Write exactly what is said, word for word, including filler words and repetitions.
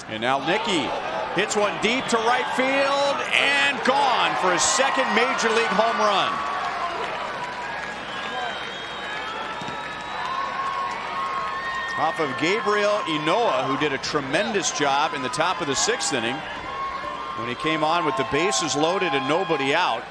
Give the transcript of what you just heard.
And now Nicky hits one deep to right field and gone for his second major league home run. Off of Gabriel Inoa, who did a tremendous job in the top of the sixth inning when he came on with the bases loaded and nobody out.